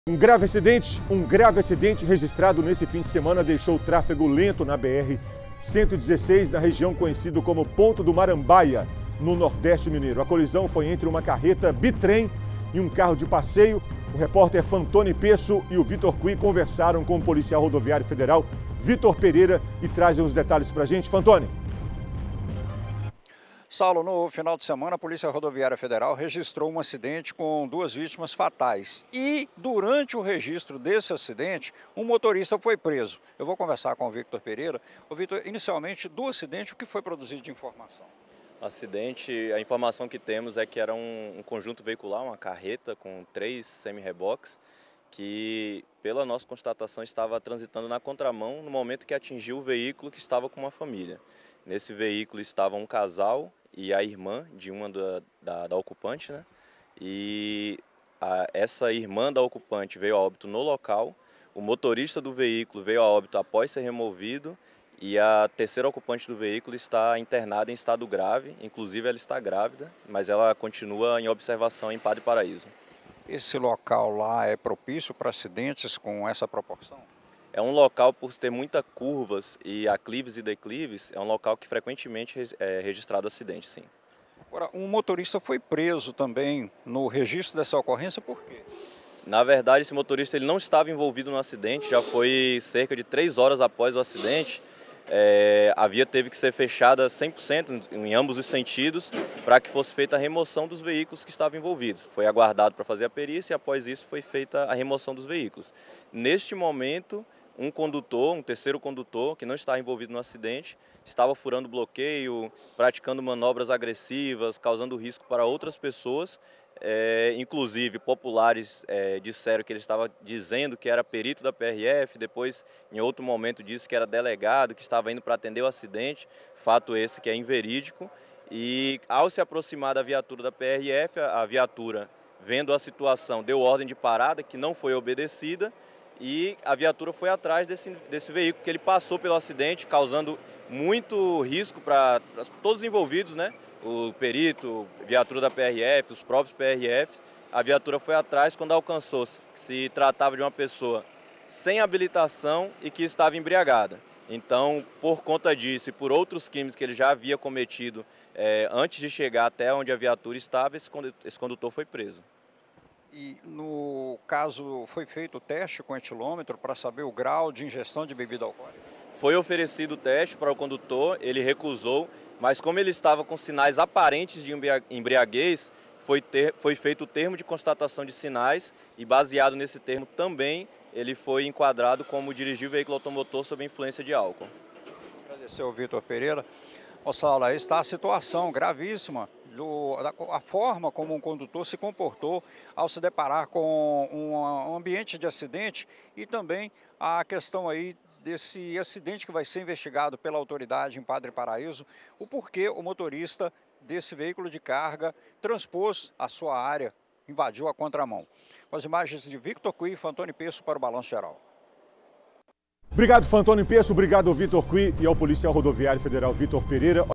Um grave acidente registrado nesse fim de semana deixou o tráfego lento na BR-116, na região conhecida como Ponto do Marambaia, no Nordeste Mineiro. A colisão foi entre uma carreta bitrem e um carro de passeio. O repórter Fantoni Pesso e o Vitor Cui conversaram com o policial rodoviário federal Vitor Pereira e trazem os detalhes para a gente. Fantoni. Saulo, no final de semana, a Polícia Rodoviária Federal registrou um acidente com 2 vítimas fatais. E, durante o registro desse acidente, um motorista foi preso. Eu vou conversar com o Vitor Pereira. Ô, Vitor, inicialmente, do acidente, o que foi produzido de informação? O acidente, a informação que temos é que era um conjunto veicular, uma carreta com 3 semi-reboques, que, pela nossa constatação, estava transitando na contramão no momento que atingiu o veículo que estava com uma família. Nesse veículo estava um casal e a irmã de uma da ocupante, né? E essa irmã da ocupante veio a óbito no local, o motorista do veículo veio a óbito após ser removido e a terceira ocupante do veículo está internada em estado grave, inclusive ela está grávida, mas ela continua em observação em Padre Paraíso. Esse local lá é propício para acidentes com essa proporção? É um local, por ter muitas curvas e aclives e declives, é um local que frequentemente é registrado acidente, sim. Agora, um motorista foi preso também no registro dessa ocorrência, por quê? Na verdade, esse motorista ele não estava envolvido no acidente, já foi cerca de 3 horas após o acidente. A via teve que ser fechada 100% em ambos os sentidos para que fosse feita a remoção dos veículos que estavam envolvidos. Foi aguardado para fazer a perícia e após isso foi feita a remoção dos veículos. Neste momento, um terceiro condutor, que não estava envolvido no acidente, estava furando bloqueio, praticando manobras agressivas, causando risco para outras pessoas. Inclusive, populares disseram que ele estava dizendo que era perito da PRF, depois, em outro momento, disse que era delegado, que estava indo para atender o acidente, fato esse que é inverídico. E, ao se aproximar da viatura da PRF, a viatura, vendo a situação, deu ordem de parada, que não foi obedecida, e a viatura foi atrás desse veículo, que ele passou pelo acidente, causando muito risco para todos os envolvidos, né? O perito, a viatura da PRF, os próprios PRFs. A viatura foi atrás quando alcançou que se tratava de uma pessoa sem habilitação e que estava embriagada. Então, por conta disso e por outros crimes que ele já havia cometido antes de chegar até onde a viatura estava, esse condutor foi preso. E no caso foi feito o teste com etilômetro para saber o grau de ingestão de bebida alcoólica? Foi oferecido o teste para o condutor, ele recusou, mas como ele estava com sinais aparentes de embriaguez, foi feito o termo de constatação de sinais e baseado nesse termo também ele foi enquadrado como dirigir o veículo automotor sob influência de álcool. Agradecer ao Vitor Pereira. Saulo, aí está a situação gravíssima. A forma como um condutor se comportou ao se deparar com um ambiente de acidente e também a questão aí desse acidente que vai ser investigado pela autoridade em Padre Paraíso, o porquê o motorista desse veículo de carga transpôs a sua área, invadiu a contramão. Com as imagens de Vitor Cui e Fantoni Pesso para o Balanço Geral. Obrigado, Fantoni Pesso, obrigado ao Vitor Cui e ao policial rodoviário federal Vitor Pereira.